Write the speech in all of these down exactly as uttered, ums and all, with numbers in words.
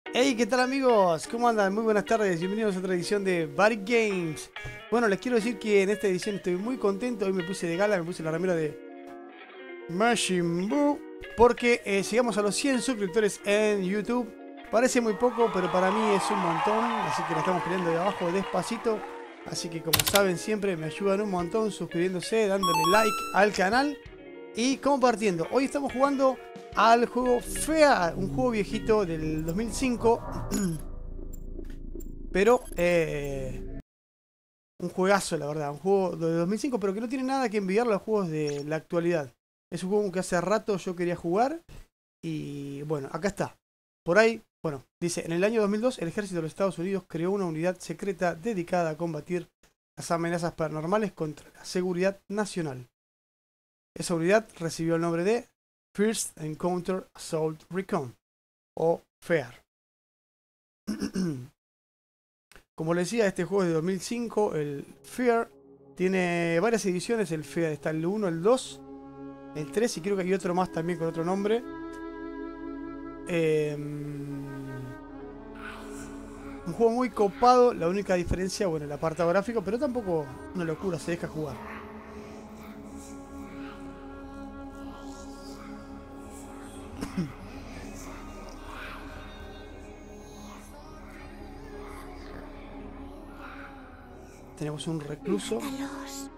Hey, ¿qué tal amigos? ¿Cómo andan? Muy buenas tardes, bienvenidos a otra edición de Varic Games. Bueno, les quiero decir que en esta edición estoy muy contento. Hoy me puse de gala, me puse la remera de Majin Buu, porque eh, llegamos a los cien suscriptores en YouTube. Parece muy poco, pero para mí es un montón, así que la estamos peleando de abajo despacito. Así que como saben siempre me ayudan un montón suscribiéndose, dándole like al canal y compartiendo. Hoy estamos jugando al juego Fear, un juego viejito del dos mil cinco, pero eh, un juegazo la verdad, un juego de dos mil cinco, pero que no tiene nada que envidiar a los juegos de la actualidad. Es un juego que hace rato yo quería jugar y bueno, acá está. Por ahí, bueno, dice, en el año dos mil dos el ejército de los Estados Unidos creó una unidad secreta dedicada a combatir las amenazas paranormales contra la seguridad nacional. Esa unidad recibió el nombre de First Encounter Assault Recon, o Fear. Como les decía, este juego es de dos mil cinco, el Fear tiene varias ediciones, el Fear está el uno, el dos, el tres y creo que hay otro más también con otro nombre. Eh, un juego muy copado, la única diferencia, bueno, el apartado gráfico, pero tampoco una locura, se deja jugar. Tenemos un recluso. Mátalos.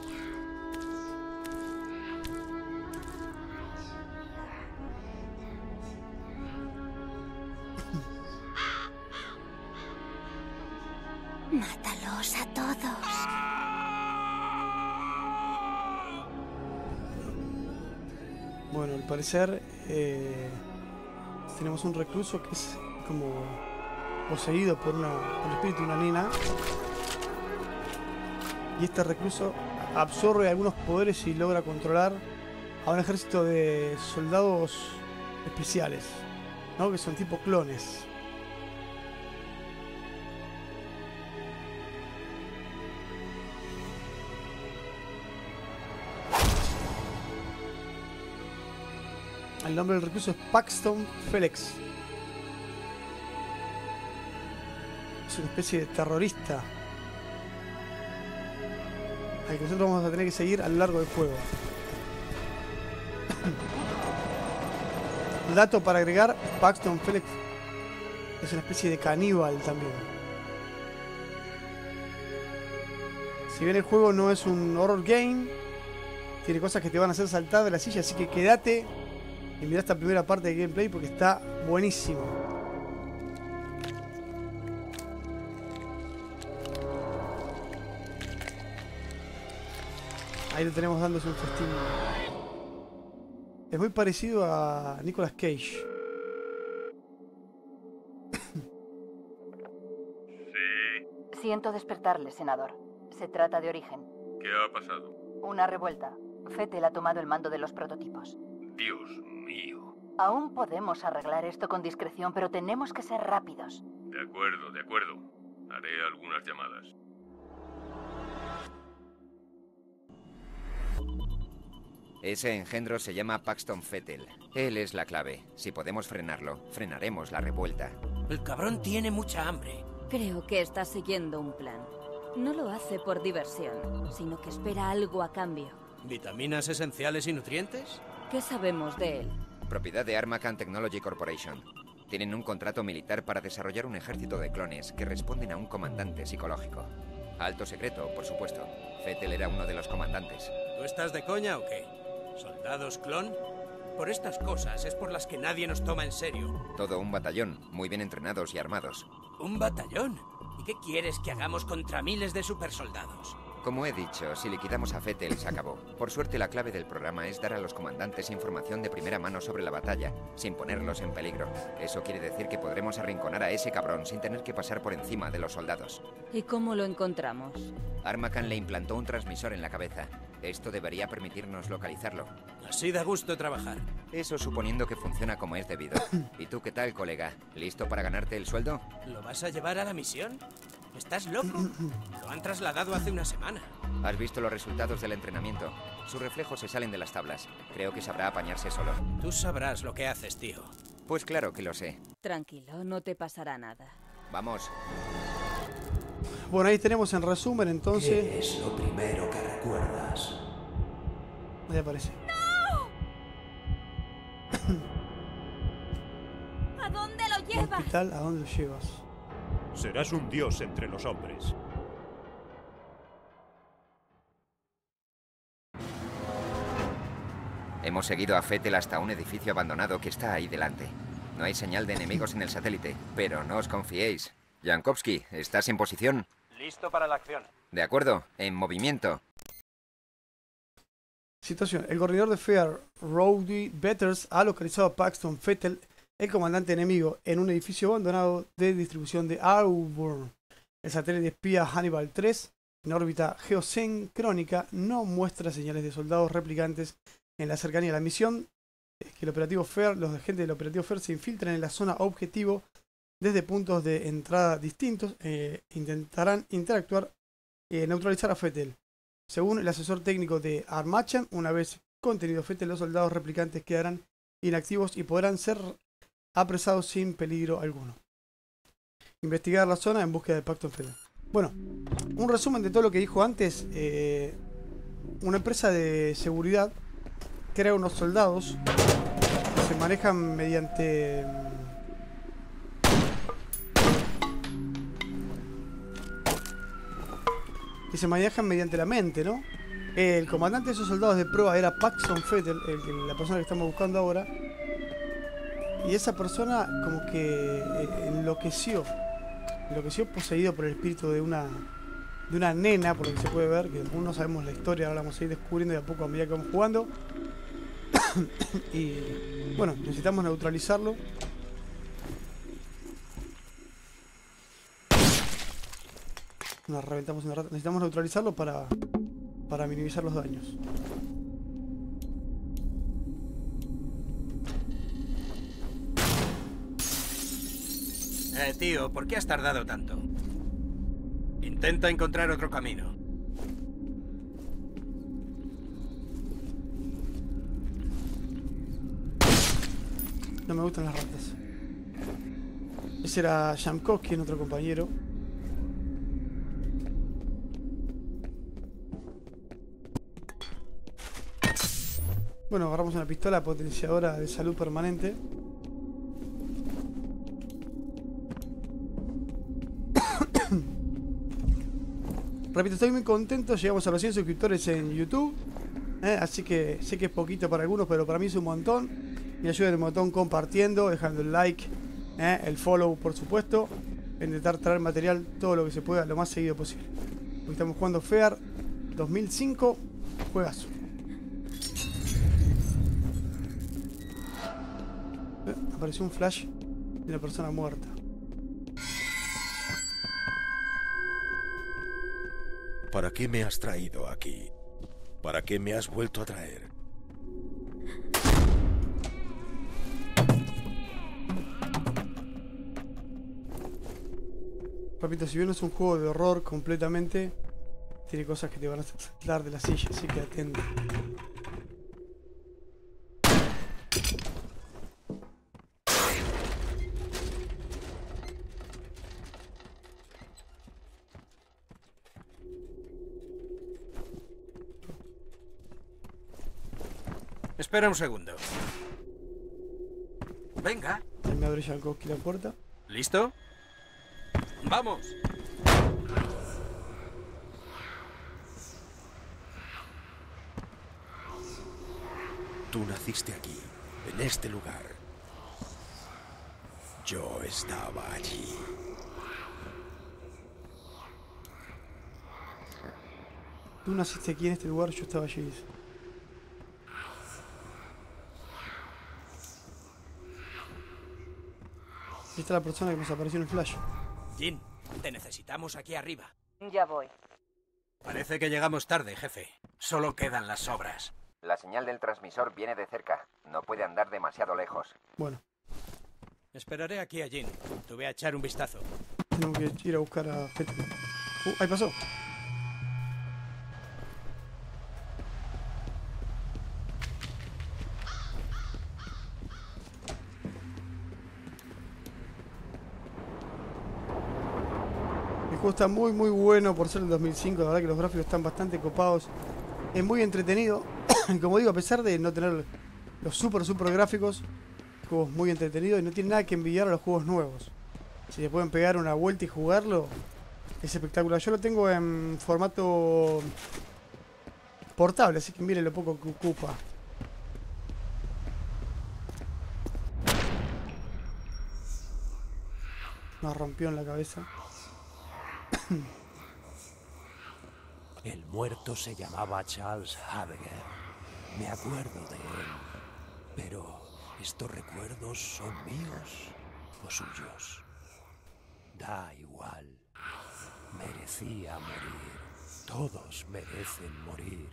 Mátalos a todos. Bueno, al parecer eh, tenemos un recluso que es como poseído por, una, por el espíritu de una nena. Y este recluso absorbe algunos poderes y logra controlar a un ejército de soldados especiales, ¿no? Que son tipo clones. El nombre del recluso es Paxton Felix. Es una especie de terrorista al que nosotros vamos a tener que seguir a lo largo del juego. Dato para agregar, Paxton Felix es una especie de caníbal también. Si bien el juego no es un horror game, tiene cosas que te van a hacer saltar de la silla, así que quédate y mirá esta primera parte de gameplay porque está buenísimo. Ahí lo tenemos dándose un festín. Es muy parecido a Nicolas Cage. Sí. Siento despertarle, senador. Se trata de Origen. ¿Qué ha pasado? Una revuelta. Fettel ha tomado el mando de los prototipos. Dios mío. Aún podemos arreglar esto con discreción, pero tenemos que ser rápidos. De acuerdo, de acuerdo. Haré algunas llamadas. Ese engendro se llama Paxton Fettel. Él es la clave. Si podemos frenarlo, frenaremos la revuelta. El cabrón tiene mucha hambre. Creo que está siguiendo un plan. No lo hace por diversión, sino que espera algo a cambio. ¿Vitaminas esenciales y nutrientes? ¿Qué sabemos de él? Propiedad de Armacan Technology Corporation. Tienen un contrato militar para desarrollar un ejército de clones que responden a un comandante psicológico. Alto secreto, por supuesto. Fettel era uno de los comandantes. ¿Tú estás de coña o qué? ¿Soldados clon? Por estas cosas es por las que nadie nos toma en serio. Todo un batallón, muy bien entrenados y armados. ¿Un batallón? ¿Y qué quieres que hagamos contra miles de supersoldados? Como he dicho, si liquidamos a Fettel se acabó. Por suerte la clave del programa es dar a los comandantes información de primera mano sobre la batalla, sin ponerlos en peligro. Eso quiere decir que podremos arrinconar a ese cabrón sin tener que pasar por encima de los soldados. ¿Y cómo lo encontramos? Armacan le implantó un transmisor en la cabeza. Esto debería permitirnos localizarlo. Así da gusto trabajar. Eso suponiendo que funciona como es debido. ¿Y tú qué tal, colega? ¿Listo para ganarte el sueldo? ¿Lo vas a llevar a la misión? ¿Estás loco? Lo han trasladado hace una semana. ¿Has visto los resultados del entrenamiento? Sus reflejos se salen de las tablas. Creo que sabrá apañarse solo. Tú sabrás lo que haces, tío. Pues claro que lo sé. Tranquilo, no te pasará nada. Vamos. Bueno, ahí tenemos en resumen entonces. ¿Qué es lo primero que recuerdas? Ahí aparece. ¿A dónde lo llevas? Hospital, ¿a dónde lo llevas? Serás un dios entre los hombres. Hemos seguido a Fettel hasta un edificio abandonado que está ahí delante. No hay señal de enemigos en el satélite, pero no os confiéis. Jankowski, ¿estás en posición? Listo para la acción. De acuerdo, en movimiento. Situación. El coordinador de FEAR, Rowdy Betters, ha localizado a Paxton Fettel, el comandante enemigo, en un edificio abandonado de distribución de Auburn. El satélite espía Hannibal tres, en órbita geosincrónica, no muestra señales de soldados replicantes en la cercanía. La misión es que el operativo FEAR, los agentes del operativo FEAR se infiltran en la zona objetivo desde puntos de entrada distintos e intentarán interactuar y eh, neutralizar a Fettel. Según el asesor técnico de Armachan, una vez contenido Fettel, los soldados replicantes quedarán inactivos y podrán ser apresados sin peligro alguno. Investigar la zona en búsqueda de Paxton Fettel. Bueno, un resumen de todo lo que dijo antes. Eh, una empresa de seguridad crea unos soldados que se manejan mediante que se manejan mediante la mente, ¿no? El comandante de esos soldados de prueba era Paxton Fettel, el, el, la persona que estamos buscando ahora, y esa persona como que enloqueció enloqueció poseído por el espíritu de una de una nena, por lo que se puede ver, que aún no sabemos la historia, ahora la vamos a ir descubriendo de a poco a medida que vamos jugando. Y bueno, necesitamos neutralizarlo. Nos reventamos una rata. Necesitamos neutralizarlo para, para minimizar los daños. Eh, tío, ¿por qué has tardado tanto? Intenta encontrar otro camino. No me gustan las ratas. Ese era Jankowski, en otro compañero. Bueno, agarramos una pistola potenciadora de salud permanente. Repito, estoy muy contento. Llegamos a los cien suscriptores en YouTube. ¿eh? Así que sé que es poquito para algunos, pero para mí es un montón. Me ayuden un montón compartiendo, dejando el like, ¿eh? el follow, por supuesto. Intentar traer material todo lo que se pueda, lo más seguido posible. Hoy estamos jugando FEAR dos mil cinco. Juegazo. ¿Eh? Apareció un flash de una persona muerta. ¿Para qué me has traído aquí? ¿Para qué me has vuelto a traer? Repito, si bien no es un juego de horror completamente, tiene cosas que te van a hacer saltar de la silla, así que atento. Espera un segundo. Venga. Ahí me abre Jankowski la puerta. ¿Listo? ¡Vamos! Tú naciste aquí, en este lugar. Yo estaba allí. Tú naciste aquí en este lugar, yo estaba allí. Esta es la persona que nos apareció en el flash. Jin, te necesitamos aquí arriba. Ya voy. Parece que llegamos tarde, jefe. Solo quedan las sobras. La señal del transmisor viene de cerca. No puede andar demasiado lejos. Bueno. Esperaré aquí a Jin. Te voy a echar un vistazo. Tenemos que ir a buscar a Fettel. Uh, ahí pasó. juego está muy muy bueno por ser el dos mil cinco, la verdad que los gráficos están bastante copados. Es muy entretenido. Como digo, a pesar de no tener los super super gráficos, el juego es muy entretenido y no tiene nada que envidiar a los juegos nuevos. Si le pueden pegar una vuelta y jugarlo, es espectacular. Yo lo tengo en formato portable, así que miren lo poco que ocupa. Nos rompió en la cabeza. El muerto se llamaba Charles Habeger. Me acuerdo de él. Pero, ¿estos recuerdos son míos o suyos? Da igual. Merecía morir. Todos merecen morir.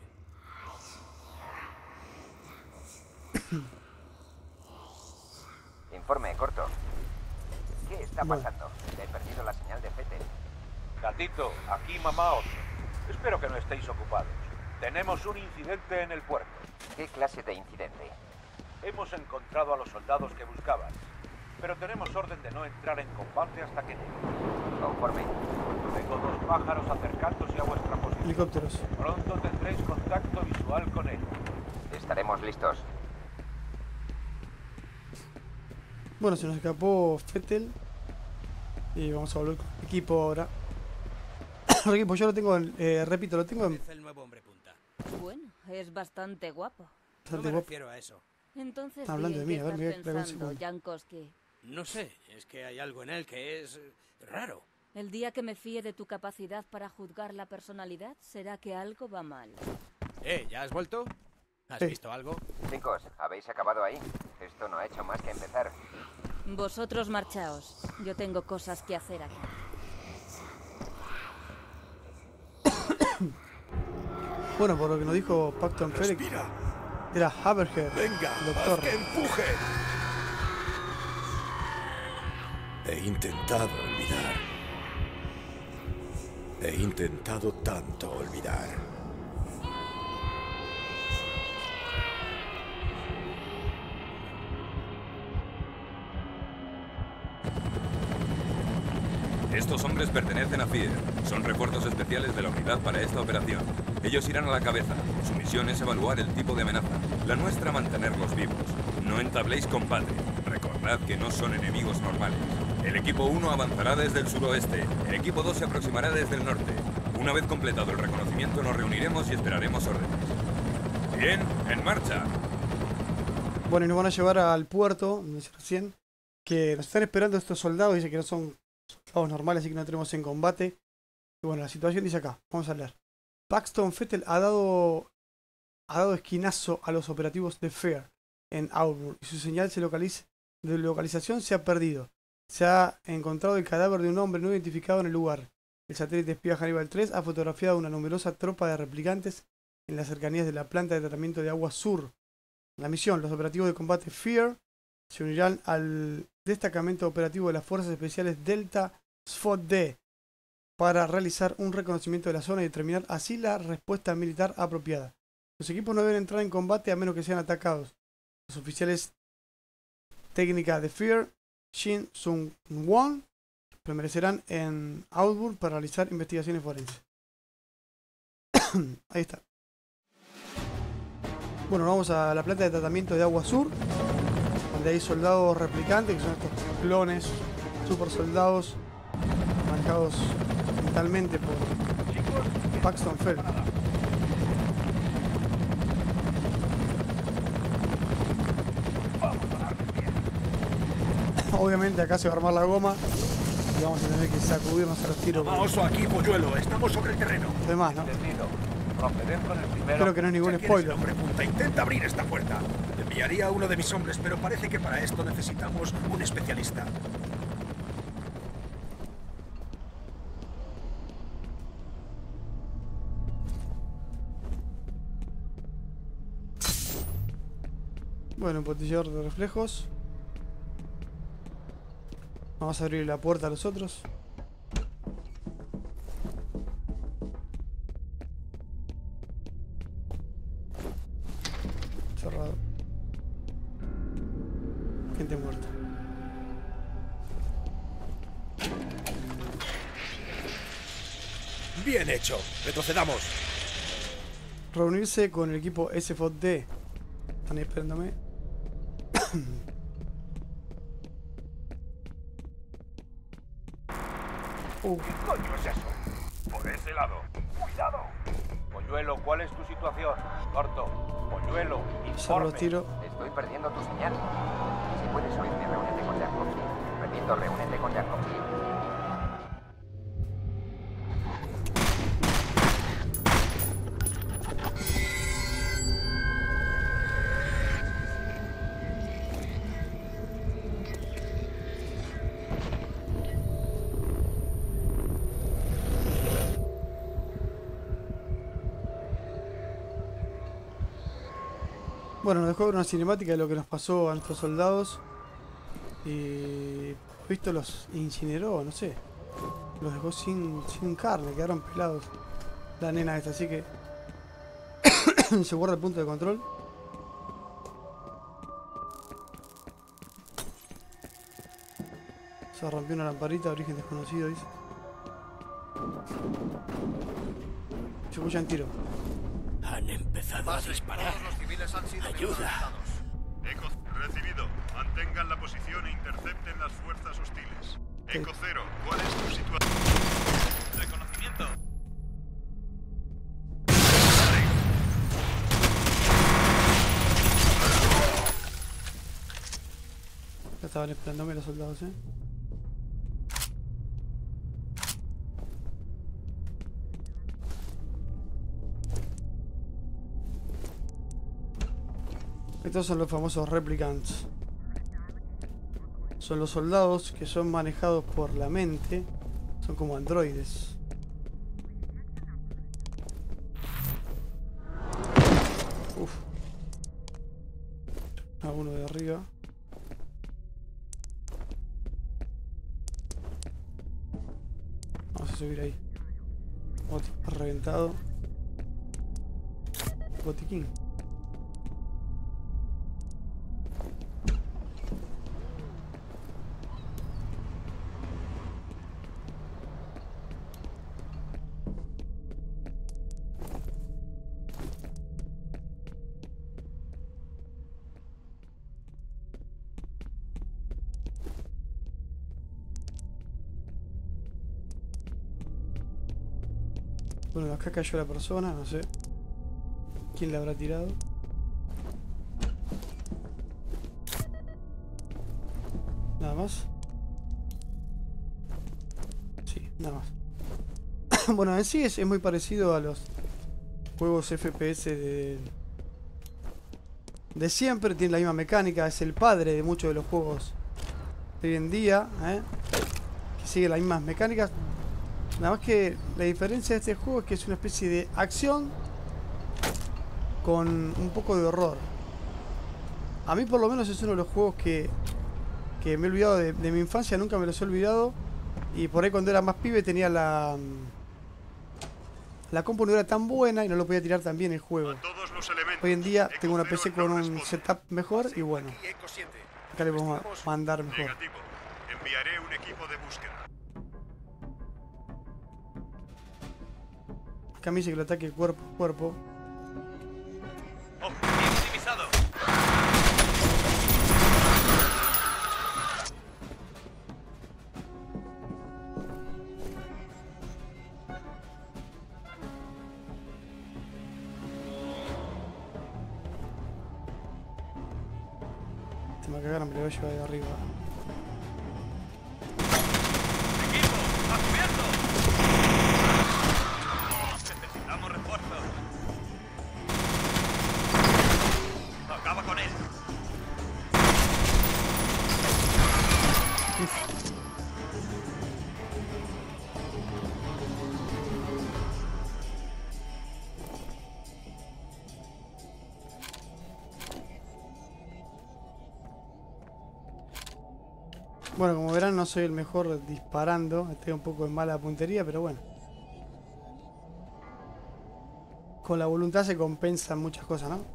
Informe corto. ¿Qué está pasando? He perdido la señal de Fettel. Gatito, aquí mamá Oso. Espero que no estéis ocupados. Tenemos un incidente en el puerto. ¿Qué clase de incidente? Hemos encontrado a los soldados que buscaban, pero tenemos orden de no entrar en combate hasta que lleguen. Conforme. Tengo dos pájaros acercándose a vuestra posición. Helicópteros. Pronto tendréis contacto visual con ellos. Estaremos listos. Bueno, se nos escapó Fettel. Y vamos a volver con el equipo ahora. El equipo yo lo tengo, en, eh, repito, lo tengo en... El nuevo hombre punta. Bueno, es bastante guapo. No me refiero a eso. Entonces, Está hablando de mí, a ver, ¿qué me voy a estás pegar un pensando, segundo. Jankowski? No sé, es que hay algo en él que es eh, raro. El día que me fíe de tu capacidad para juzgar la personalidad, será que algo va mal. Eh, ¿ya has vuelto? ¿Has Sí. visto algo? Chicos, ¿habéis acabado ahí? Esto no ha hecho más que empezar. Vosotros marchaos. Yo tengo cosas que hacer aquí. Bueno, por lo que nos dijo Paxton Félix, era Haberger, Venga, doctor. haz que empuje. He intentado olvidar. He intentado tanto olvidar. Estos hombres pertenecen a F I E. Son refuerzos especiales de la unidad para esta operación. Ellos irán a la cabeza. Su misión es evaluar el tipo de amenaza. La nuestra, mantenerlos vivos. No entabléis combate. Recordad que no son enemigos normales. El equipo uno avanzará desde el suroeste. El equipo dos se aproximará desde el norte. Una vez completado el reconocimiento, nos reuniremos y esperaremos órdenes. Bien, en marcha. Bueno, y nos van a llevar al puerto, donde dice recién, que nos están esperando estos soldados. Dice que no son soldados normales, así que no tenemos en combate. Y bueno, la situación dice acá, vamos a leer. Paxton Fettel ha dado, ha dado esquinazo a los operativos de F E A R en Auburn y su señal se localiza, de localización se ha perdido. Se ha encontrado el cadáver de un hombre no identificado en el lugar. El satélite espía Hannibal tres ha fotografiado una numerosa tropa de replicantes en las cercanías de la planta de tratamiento de agua sur. La misión, los operativos de combate F E A R se unirán al destacamento operativo de las Fuerzas Especiales Delta S F O D para realizar un reconocimiento de la zona y determinar así la respuesta militar apropiada. Los equipos no deben entrar en combate a menos que sean atacados. Los oficiales técnicas de F E A R, Shin Sung-won, permanecerán en Auburn para realizar investigaciones forenses. Ahí está. Bueno, vamos a la planta de tratamiento de agua sur, donde hay soldados replicantes, que son estos clones, super soldados, manejados mentalmente por Paxton Fell. Obviamente acá se va a armar la goma y vamos a tener que sacudirnos a los tiros. Vamos aquí, polluelo, estamos sobre el terreno. Además, ¿no? Entendido. Proceder con el primero. Creo que no hay ningún spoiler. Hombre punta, intenta abrir esta puerta. Enviaría a uno de mis hombres, pero parece que para esto necesitamos un especialista. Bueno, un potenciador de reflejos. Vamos a abrir la puerta a los otros. Cerrado. Gente muerta. Bien hecho. Retrocedamos. Reunirse con el equipo S F O D. Están ahí esperándome. uh. ¿Qué coño es eso? Por ese lado. ¡Cuidado! Polluelo, ¿cuál es tu situación? Corto. Polluelo, informe. Tiro. Estoy perdiendo tu señal. Si puedes oírme, reúnete con Jacobi. Repito, reúnete con Jacobi. Bueno, nos dejó ver una cinemática de lo que nos pasó a nuestros soldados. Y... visto, los incineró, no sé. Los dejó sin, sin carne, quedaron pelados. La nena esta, así que... se guarda el punto de control. Se rompió una lamparita, origen desconocido, dice. Se escuchan tiro. Han empezado a disparar. ¡Ayuda! Eco recibido. Mantengan la posición e intercepten las fuerzas hostiles. Eco cero, ¿cuál es tu situación? Reconocimiento. Ya estaban esperándome los soldados, eh. Estos son los famosos replicants. Son los soldados que son manejados por la mente. Son como androides. Uf. A uno de arriba. Vamos a subir ahí. Otro reventado. Botiquín. Bueno, acá cayó la persona, no sé quién la habrá tirado. Nada más. Sí, nada más. Bueno, en sí es, es muy parecido a los juegos F P S de, de siempre. Tiene la misma mecánica, es el padre de muchos de los juegos de hoy en día, ¿eh? Que sigue las mismas mecánicas. Nada más que la diferencia de este juego es que es una especie de acción con un poco de horror. A mí por lo menos es uno de los juegos que, que me he olvidado de, de mi infancia, nunca me los he olvidado. Y por ahí cuando era más pibe tenía la... La compu no era tan buena y no lo podía tirar tan bien el juego. Hoy en día tengo una P C con un setup mejor y bueno. Acá le vamos a mandar mejor. Enviaré un equipo de búsqueda. Acá me dice que lo ataque cuerpo a cuerpo. Optimizado. Se me cagaron, me lo voy a llevar de arriba. Bueno, como verán no soy el mejor disparando, estoy un poco en mala puntería, pero bueno. Con la voluntad se compensan muchas cosas, ¿no?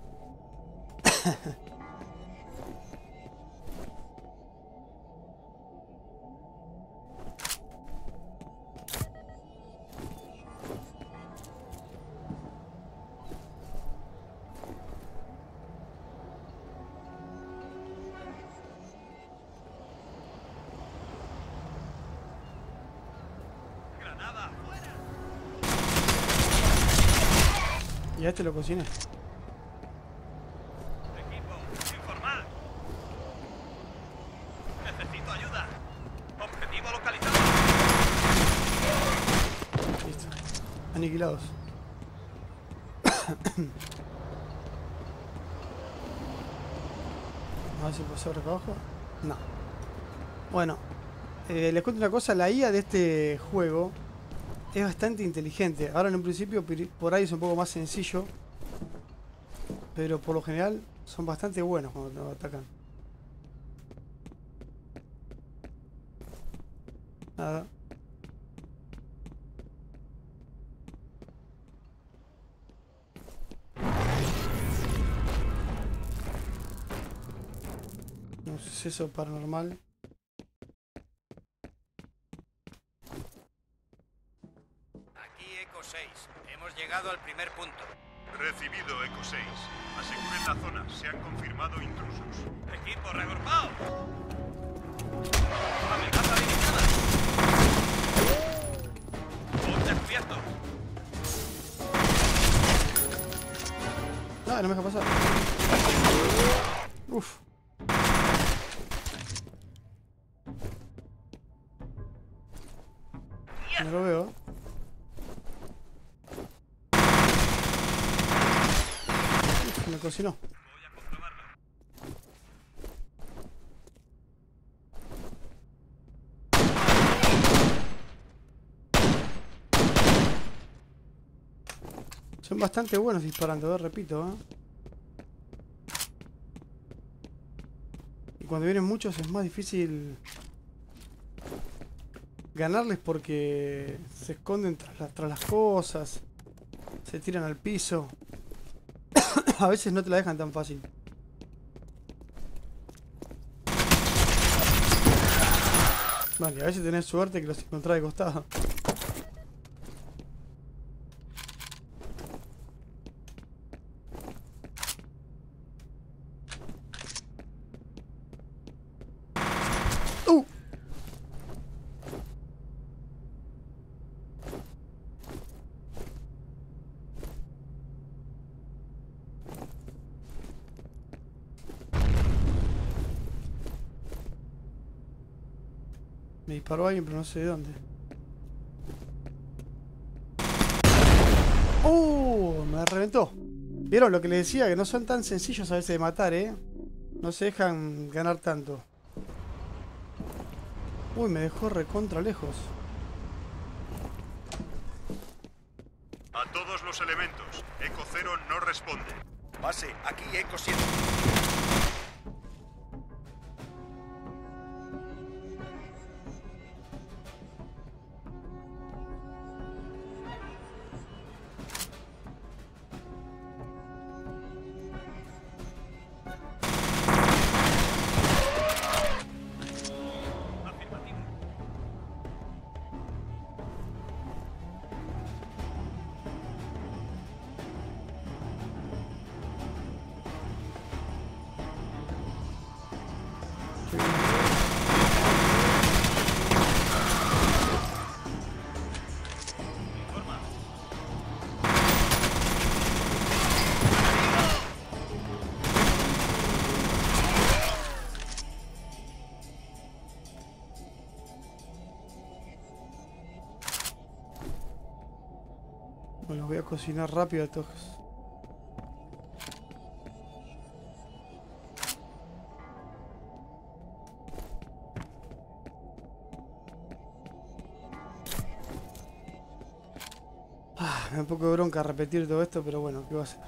Y a este lo cociné. Equipo, informar. Necesito ayuda. Objetivo localizado. Listo. Aniquilados. A ver si puedo hacer acá abajo. No. Bueno. Eh, les cuento una cosa. La I A de este juego es bastante inteligente. Ahora en un principio por ahí es un poco más sencillo. Pero por lo general son bastante buenos cuando te atacan. Nada. Un suceso paranormal. Aquí Eco seis. Hemos llegado al primer punto. Recibido, Eco seis. Aseguren la zona. Se han confirmado intrusos. Equipo, reagrupado. Amenaza limitada. Un descubierto. Ah, no me deja pasar. Uf. No lo veo. Uf, me cocinó. Voy a comprobarlo. Son bastante buenos disparando, ¿eh? Repito, ¿eh? Y cuando vienen muchos es más difícil ganarles porque se esconden tras, la, tras las cosas, se tiran al piso. A veces no te la dejan tan fácil. Vale, a veces tenés suerte que los encontrás de costado. Me disparó alguien, pero no sé de dónde. ¡Oh! Me reventó. ¿Vieron lo que les decía? Que no son tan sencillos a veces de matar, ¿eh? No se dejan ganar tanto. Uy, me dejó recontra lejos. A todos los elementos. Eco cero no responde. Base, aquí Eco siete. Bueno, voy a cocinar rápido a todos. Ah, me da un poco de bronca repetir todo esto, pero bueno, ¿qué va a hacer?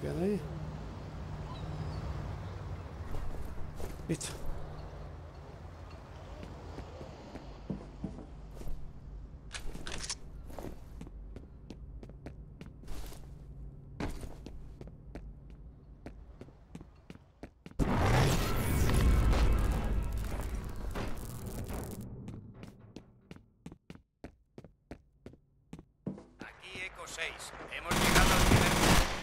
quedan ahí. Listo. seis. Hemos llegado al primer...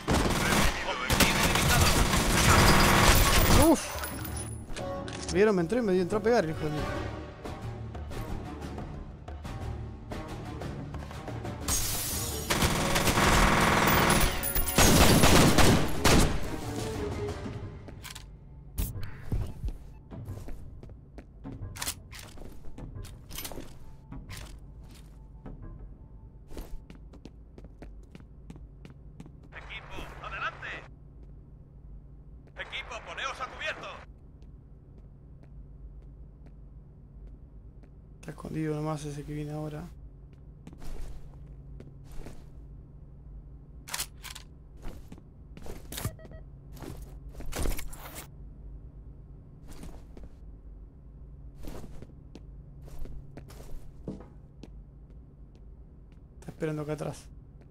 Uf. Vieron, me entró y me dio entró a pegar el hijo de mí. Está escondido nomás ese que viene ahora. Está esperando acá atrás.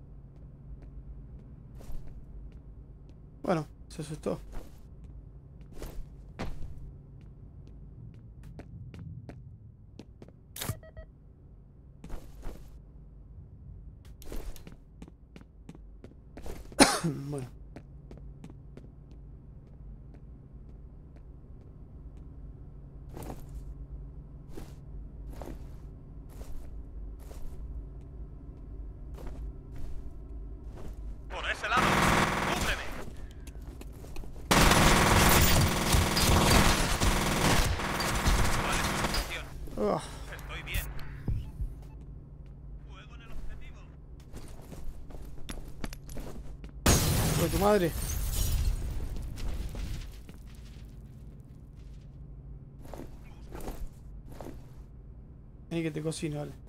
Bueno, se asustó. Bueno. Por ese lado, cúbreme. ¿Cuál es tu situación? Oh. Estoy bien. Fuego en el objetivo. ¡De tu madre! Vení que te cocino, vale.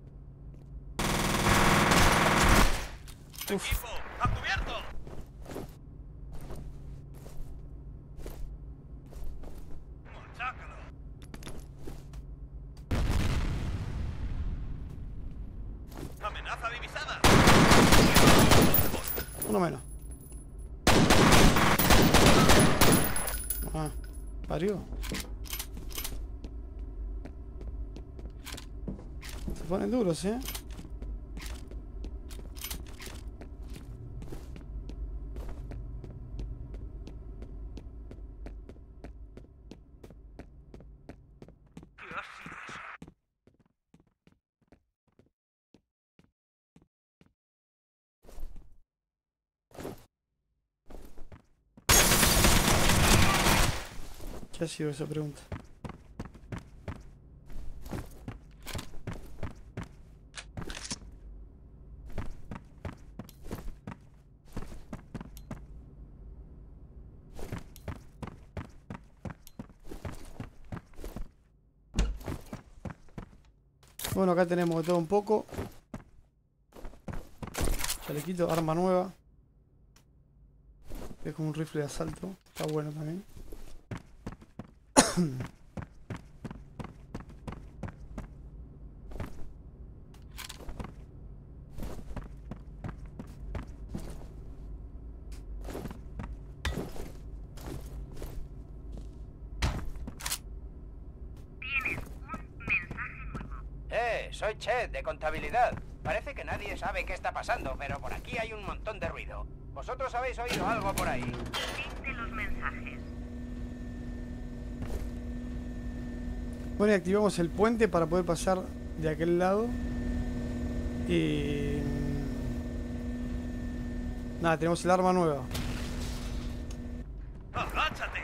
Uf. Equipo, ¡a cubierto! ¡Machácalo! ¡Amenaza divisada! Uno menos. Ah, parió. Se ponen duros, eh. ¿Qué ha sido eso? ¿Qué ha sido esa pregunta? Bueno, acá tenemos de todo un poco. Chalequito, arma nueva. Es como un rifle de asalto. Está bueno también. Eh, soy Chet, de contabilidad. Parece que nadie sabe qué está pasando, pero por aquí hay un montón de ruido. ¿Vosotros habéis oído algo por ahí? Viste los mensajes. Bueno, y activamos el puente para poder pasar de aquel lado. Y... nada, tenemos el arma nueva. ¡Agáchate!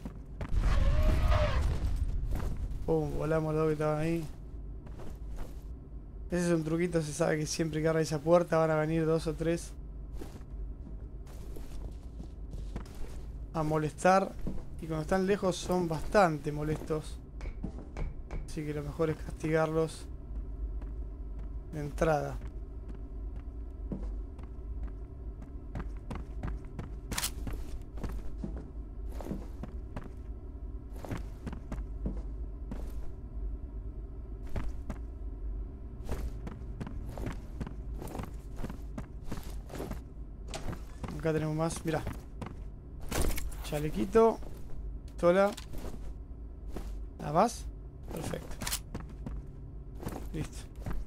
Pum, volamos los dos que estaban ahí. Ese es un truquito, se sabe que siempre que abra esa puerta van a venir dos o tres a molestar. Y cuando están lejos son bastante molestos. Así que lo mejor es castigarlos de entrada. Acá tenemos más, mirá. Chalequito. Pistola. ¿Nada más? Perfecto. Listo.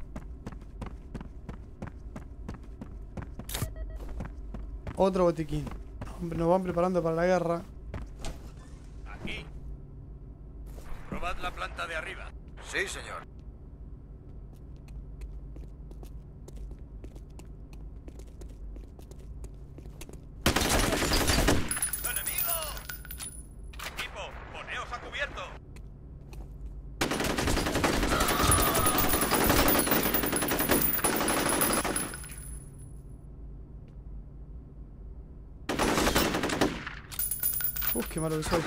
Otro botiquín. Nos van preparando para la guerra. Aquí. Probad la planta de arriba. Sí, señor. ¡Enemigo! Equipo, poneos a cubierto. Uf, qué malo que soy.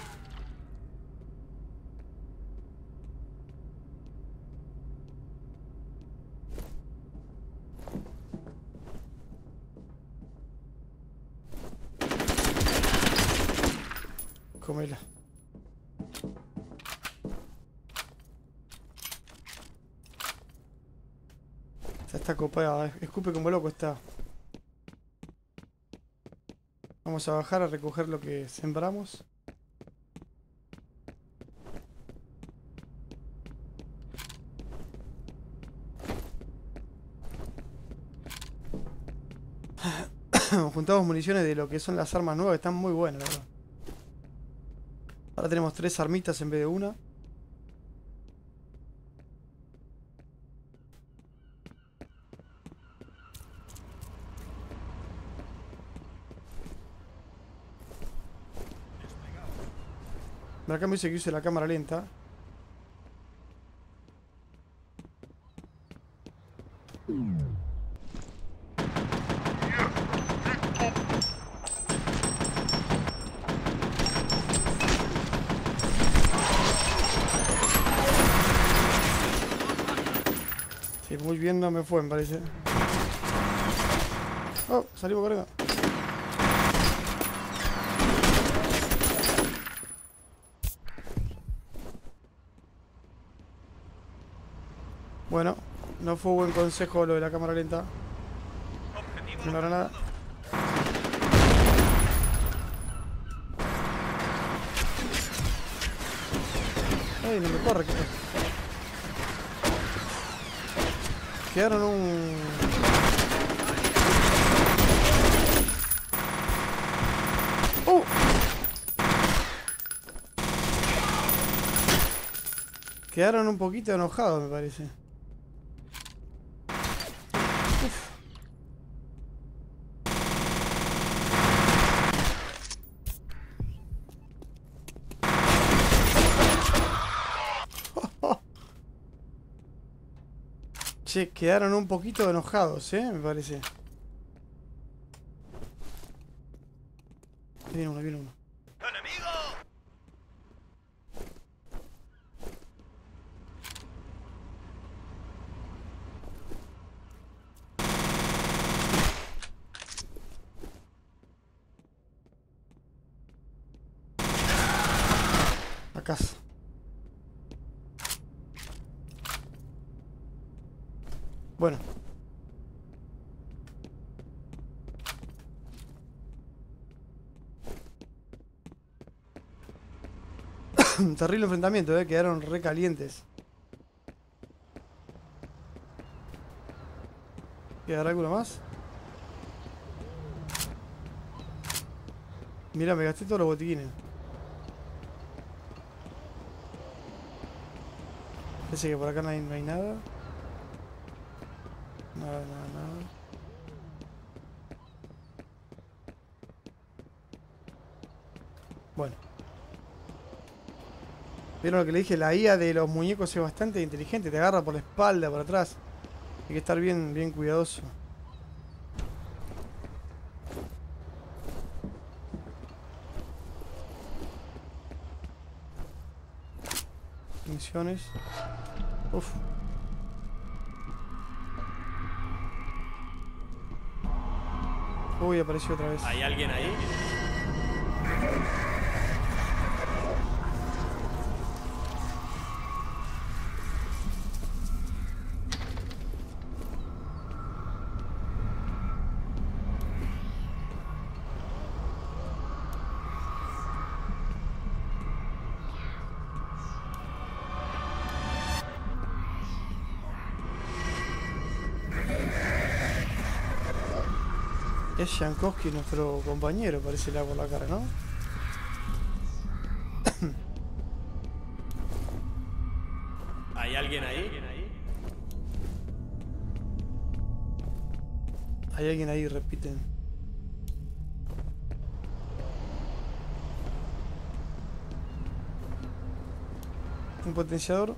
Comela. Ya está copada, escupe como loco está. Vamos a bajar a recoger lo que sembramos. Juntamos municiones de lo que son las armas nuevas, que están muy buenas, la verdad. Ahora tenemos tres armitas en vez de una. Acá me dice que use la cámara lenta. Sí, muy bien no me fue, me parece. Oh, salimos corriendo. Bueno, no fue buen consejo lo de la cámara lenta. No era nada. Ay, no me corre. Quedaron un... ¡Uh! Quedaron un poquito enojados, me parece. Che, quedaron un poquito enojados, eh, me parece. Viene uno, viene uno. ¡Enemigo! A casa. Bueno. Terrible enfrentamiento, eh. Quedaron re calientes. ¿Quedará alguno más? Mira, me gasté todos los botiquines. Parece que por acá no hay, no hay nada. Nada, nada, nada. Bueno. ¿Vieron lo que le dije? La I A de los muñecos es bastante inteligente. Te agarra por la espalda, por atrás. Hay que estar bien, bien cuidadoso. Misiones. Uf. Uy, apareció otra vez. ¿Hay alguien ahí? Es Jankowski, nuestro compañero, parece el agua por la cara, ¿no? ¿Hay alguien ahí? Hay alguien ahí, repiten. Un potenciador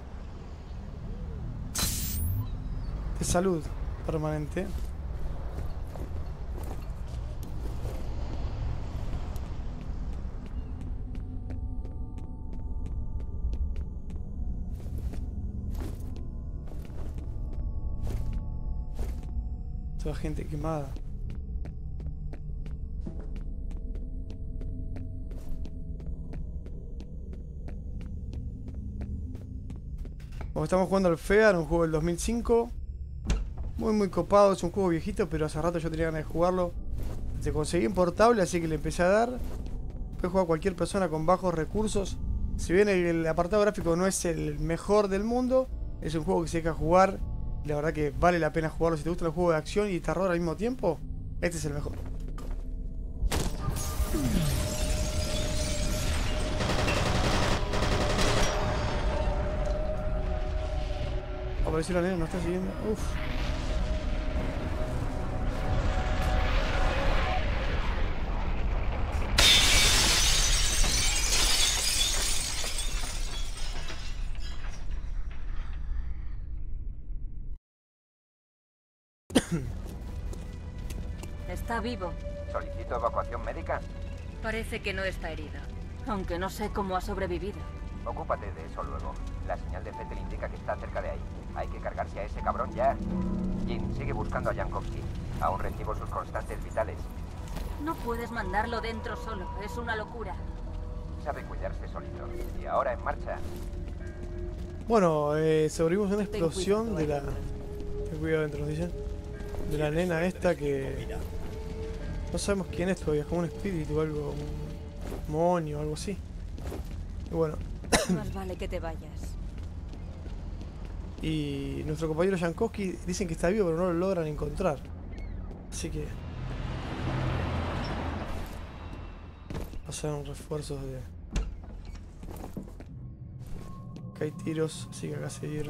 de salud permanente. Toda gente quemada. Como estamos jugando al Fear, un juego del dos mil cinco. Muy muy copado, es un juego viejito, pero hace rato yo tenía ganas de jugarlo. Se conseguí en portable, así que le empecé a dar. Puede jugar cualquier persona con bajos recursos. Si bien el apartado gráfico no es el mejor del mundo, es un juego que se deja jugar. La verdad que vale la pena jugarlo. Si te gusta el juego de acción y terror al mismo tiempo, este es el mejor. Apareció la nena, nos está siguiendo. Uf. Está vivo. ¿Solicito evacuación médica? Parece que no está herido. Aunque no sé cómo ha sobrevivido. Ocúpate de eso luego. La señal de Fettel indica que está cerca de ahí. Hay que cargarse a ese cabrón ya. Jin, sigue buscando a Jankowski. Aún recibo sus constantes vitales. No puedes mandarlo dentro solo. Es una locura. Sabe cuidarse solito. Y ahora en marcha. Bueno, eh, sobrevivimos una explosión de la... Ten cuidado dentro, nos dicen. De la nena esta que... No sabemos quién es todavía. Es como un espíritu o algo. Un demonio o algo así. Y bueno. Más vale que te vayas. Y nuestro compañero Jankowski dicen que está vivo, pero no lo logran encontrar. Así que... pasaron refuerzos de... Acá hay tiros, así que acá se dieron.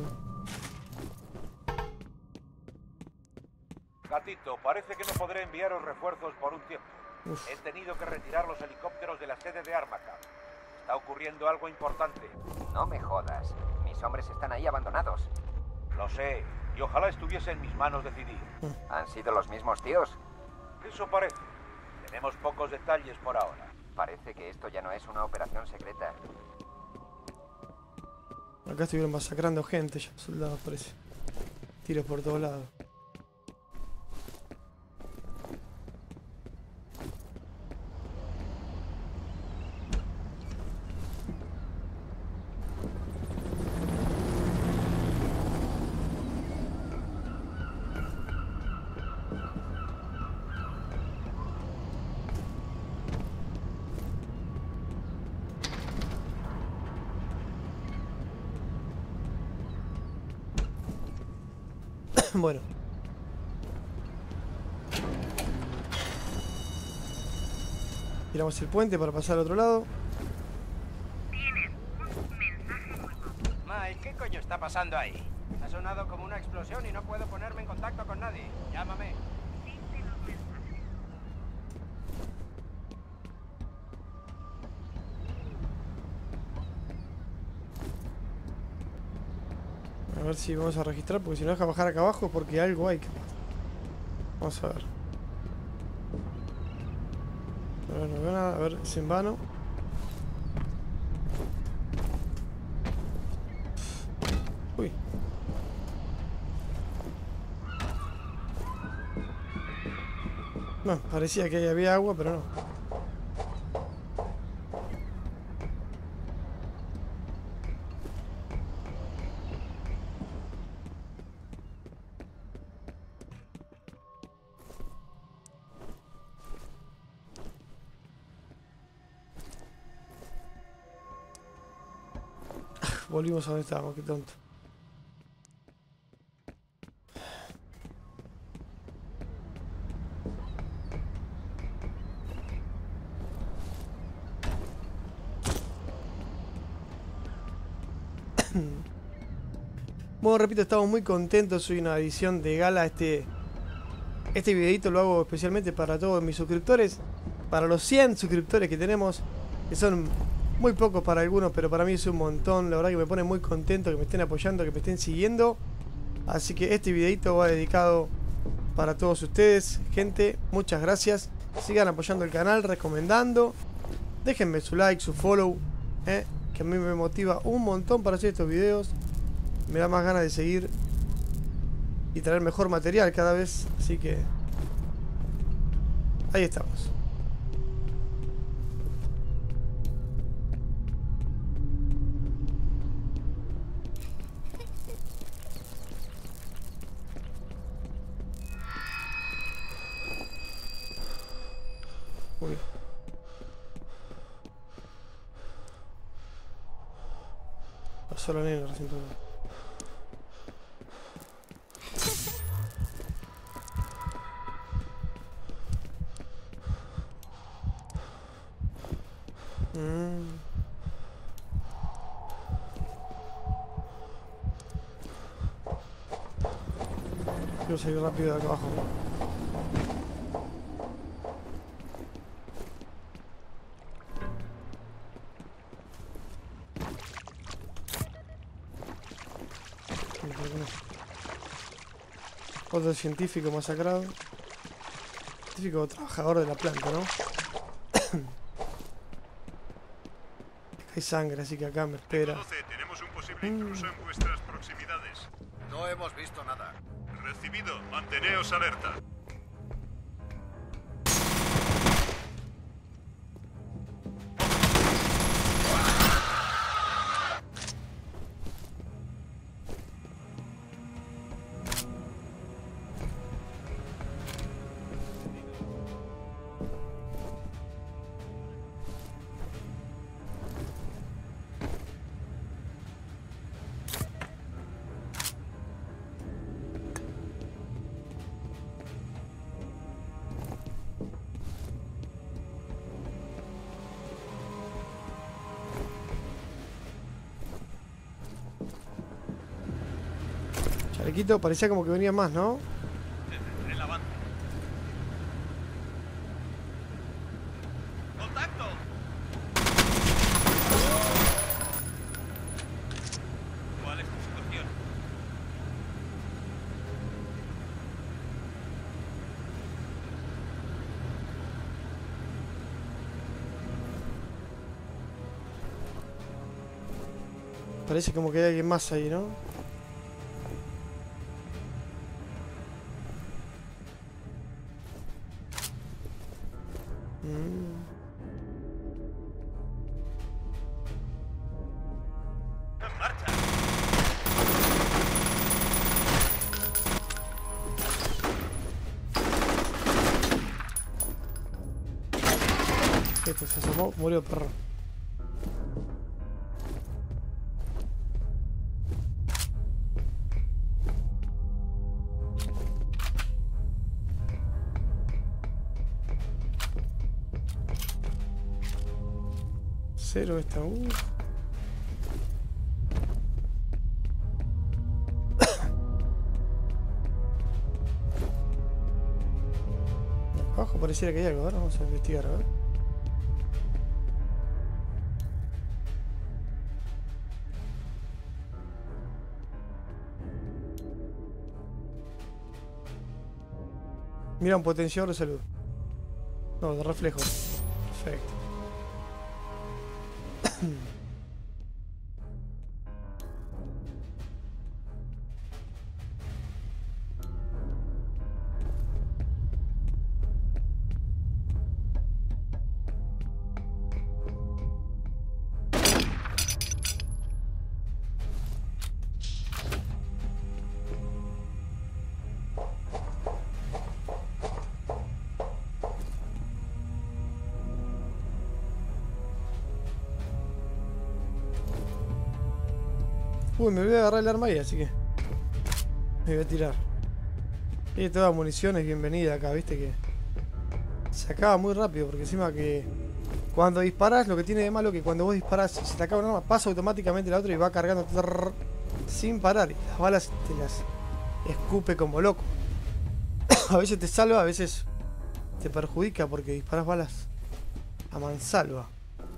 Gatito, parece que no podré enviaros refuerzos por un tiempo. Uf. He tenido que retirar los helicópteros de la sede de Armaca. Está ocurriendo algo importante. No me jodas. Mis hombres están ahí abandonados. Lo sé, y ojalá estuviese en mis manos decidir. ¿Han sido los mismos tíos? Eso parece. Tenemos pocos detalles por ahora. Parece que esto ya no es una operación secreta. Acá estuvieron masacrando gente ya, soldados parece. Tiros por todos lados. Bueno. Tiramos el puente para pasar al otro lado. Tienes un mensaje nuevo. Mike, ¿qué coño está pasando ahí? Ha sonado como una explosión y no puedo ponerme en contacto con nadie. Llámame. Dice los mensajes. A ver si vamos a registrar, porque si no deja bajar acá abajo es porque algo hay que... Vamos a ver. A ver, no veo nada. A ver, es en vano. Uy. No, parecía que ahí había agua, pero no. Volvimos a donde estábamos, qué tonto. Bueno, repito, estamos muy contentos. Soy una edición de gala. Este, este videito lo hago especialmente para todos mis suscriptores. Para los cien suscriptores que tenemos, que son muy pocos para algunos, pero para mí es un montón. La verdad que me pone muy contento que me estén apoyando, que me estén siguiendo. Así que este videito va dedicado para todos ustedes, gente. Muchas gracias. Sigan apoyando el canal, recomendando. Déjenme su like, su follow, eh, que a mí me motiva un montón para hacer estos videos. Me da más ganas de seguir y traer mejor material cada vez. Así que ahí estamos. Uy. Pasó la nena recién todo. Mm. Quiero salir rápido de acá abajo, ¿no? Otro científico masacrado. Científico trabajador de la planta, ¿no? Hay sangre, así que acá me espera. doce, tenemos un posible intruso en vuestras proximidades. No hemos visto nada. Recibido, manteneos alerta. Chalequito, parecía como que venía más, ¿no? Detendré el avance. ¡Contacto! ¿Cuál es tu situación? Parece como que hay alguien más ahí, ¿no? Pues se asomó, murió el perro. Cero esta uh. Abajo pareciera que hay algo, ahora vamos a investigar, a ver. Mira, un potenciador de salud. No, de reflejo. Perfecto. Uy, me voy a agarrar el arma ahí, así que me voy a tirar. Y toda munición es bienvenida acá, viste que se acaba muy rápido, porque encima que cuando disparas, lo que tiene de malo que cuando vos disparas y se te acaba un arma, pasa automáticamente la otra y va cargando. sin parar. Y las balas te las escupe como loco. A veces te salva, a veces te perjudica porque disparas balas a mansalva.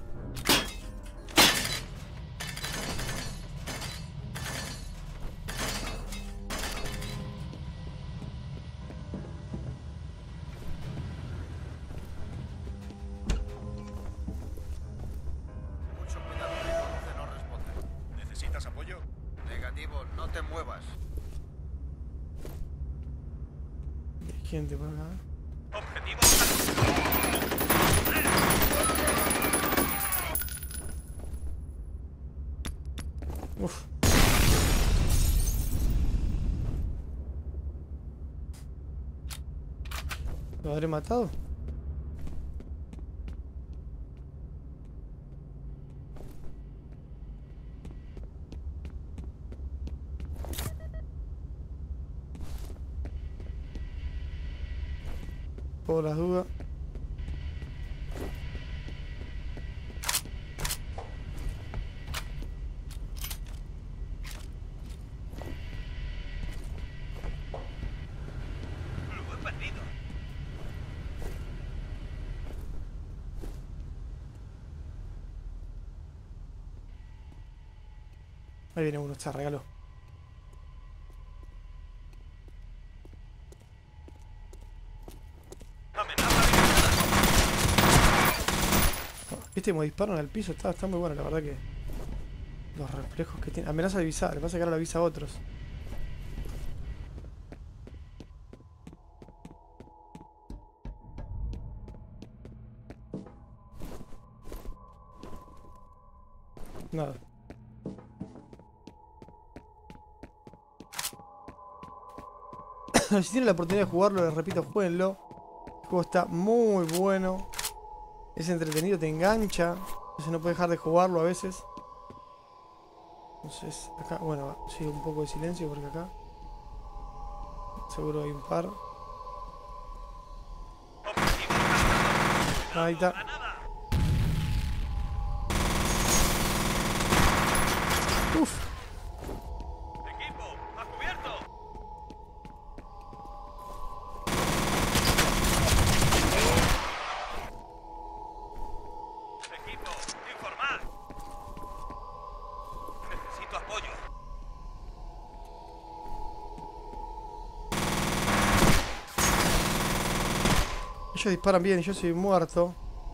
Mucho cuidado, el once no responde. ¿Necesitas apoyo? Negativo, no te muevas. Hay gente por acá. Objetivo. Uf. ¿Lo habré matado? Por las dudas. Lo he perdido. Ahí viene uno, se regaló. Este me disparan al piso, está, está muy bueno, la verdad que los reflejos que tiene. Amenaza de avisar, le pasa que ahora lo avisa a otros. Nada. Si tienen la oportunidad de jugarlo, les repito, jueguenlo. El juego está muy bueno. Es entretenido, te engancha. Entonces no puedes dejar de jugarlo a veces. Entonces, acá, bueno, sí, un poco de silencio porque acá seguro hay un par. Ahí está. Uf. Equipo, a cubierto. Equipo, informar. Necesito apoyo. Ellos disparan bien y yo soy muerto.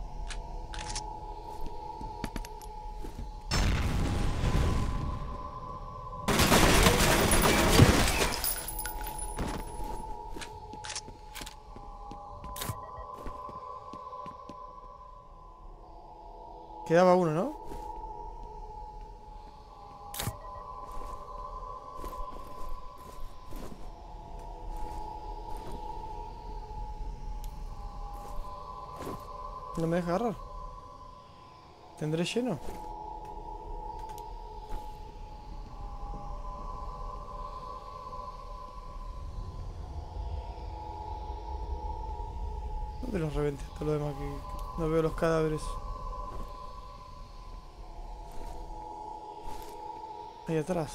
Quedaba uno, ¿no? No me deja agarrar. ¿Tendré lleno? ¿Dónde los reventé? Todo lo demás que no veo los cadáveres. Ahí atrás.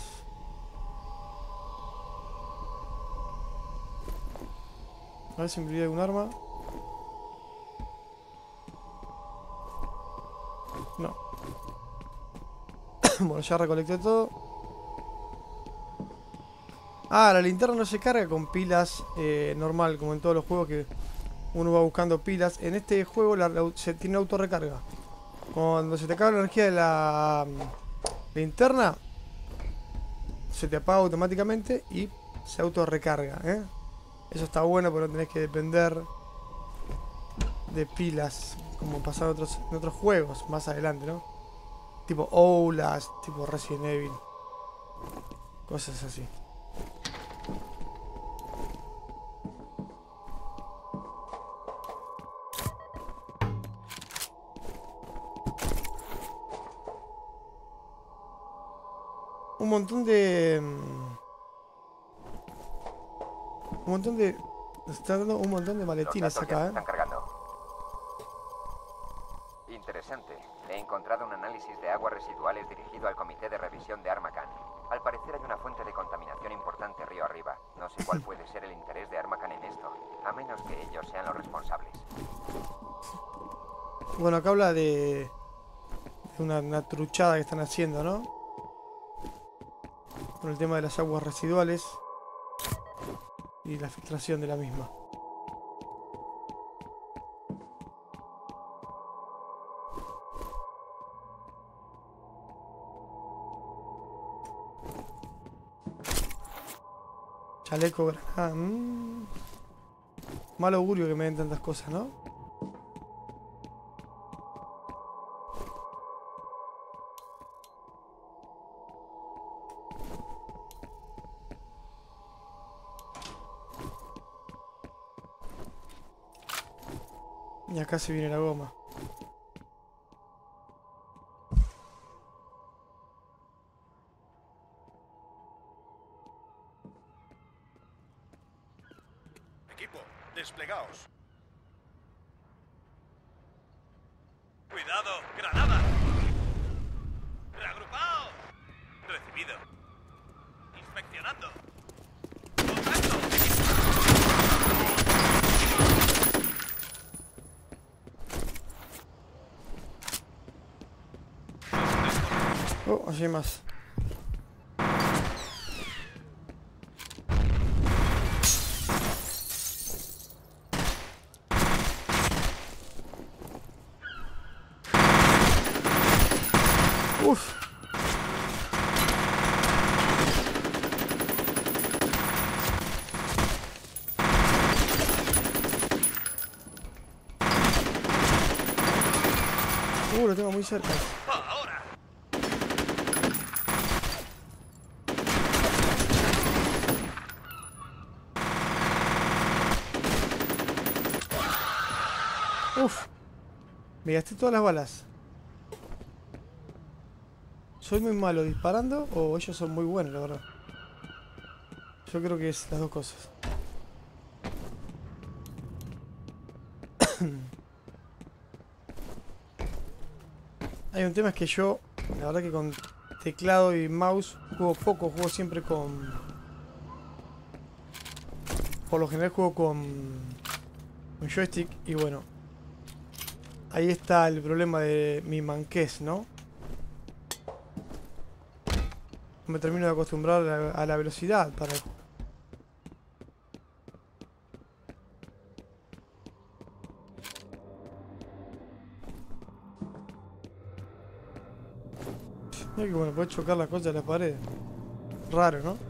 A ver si me olvidé de un arma. No. Bueno, ya recolecté todo. Ah, la linterna no se carga con pilas eh, normal, como en todos los juegos que uno va buscando pilas. En este juego la, la, se tiene autorrecarga. Cuando se te acaba la energía de la um, linterna, se te apaga automáticamente y se autorrecarga, ¿eh? Eso está bueno porque no tenés que depender de pilas como pasa en otros, en otros juegos más adelante, ¿no? Tipo Outlast, tipo Resident Evil, cosas así. Un montón de... Un montón de... Nos está dando un montón de maletines acá, ¿eh? Están cargando. Interesante. He encontrado un análisis de aguas residuales dirigido al Comité de Revisión de Armacan. Al parecer hay una fuente de contaminación importante río arriba. No sé cuál puede ser el interés de Armacan en esto, a menos que ellos sean los responsables. Bueno, acá habla de, de una, una truchada que están haciendo, ¿no? Con el tema de las aguas residuales y la filtración de la misma. Chaleco granada. Mm. Mal augurio que me den tantas cosas, ¿no? Y acá se viene la goma. Equipo, desplegaos. ¡Cuidado! ¡Granada! ¡Reagrupaos! Recibido. Inspeccionando. Oh, allí hay más. Uf. Uh, lo tengo muy cerca. Uf. Me gasté todas las balas. ¿Soy muy malo disparando o ellos son muy buenos, la verdad? Yo creo que es las dos cosas. Hay un tema, es que yo, la verdad que con teclado y mouse juego poco, juego siempre con... Por lo general juego con, con joystick y bueno. Ahí está el problema de mi manquez, ¿no? Me termino de acostumbrar a la, a la velocidad para... Mira que bueno, puede chocar las cosas de la pared. Raro, ¿no?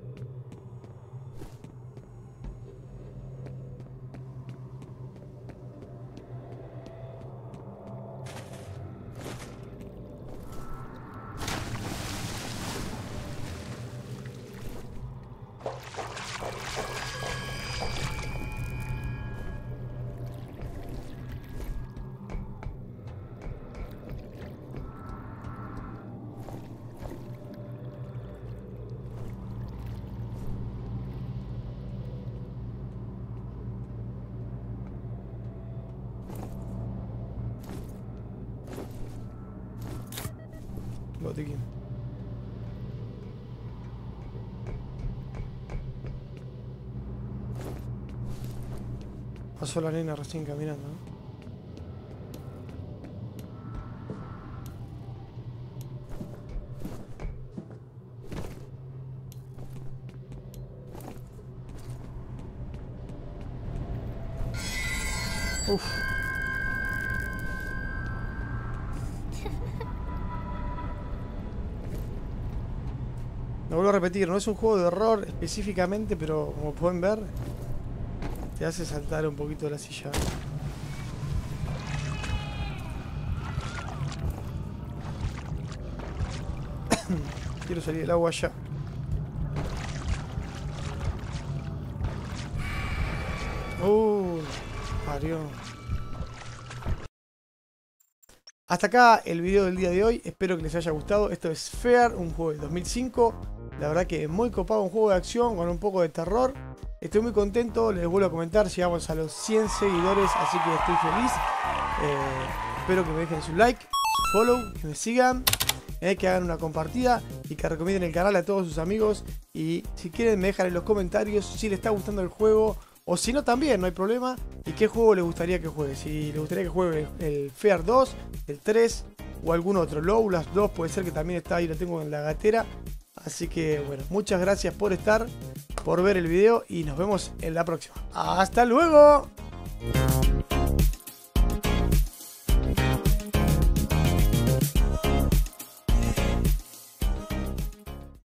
Botiquín. Pasó la nena recién caminando, ¿no? Uf. Lo vuelvo a repetir, no es un juego de horror específicamente, pero como pueden ver, te hace saltar un poquito de la silla. Quiero salir del agua ya. Uh, parió. Hasta acá el video del día de hoy, espero que les haya gustado. Esto es Fear, un juego del dos mil cinco. La verdad que muy copado, un juego de acción con un poco de terror. Estoy muy contento, les vuelvo a comentar, llegamos a los cien seguidores, así que estoy feliz. Eh, espero que me dejen su like, su follow, que me sigan. eh, que hagan una compartida y que recomienden el canal a todos sus amigos. Y si quieren me dejan en los comentarios si les está gustando el juego, o si no también, no hay problema. Y qué juego les gustaría que juegue. Si les gustaría que juegue el Fear dos, el tres o algún otro. Lowlands dos puede ser, que también está ahí, lo tengo en la gatera. Así que bueno, muchas gracias por estar, por ver el video y nos vemos en la próxima. ¡Hasta luego!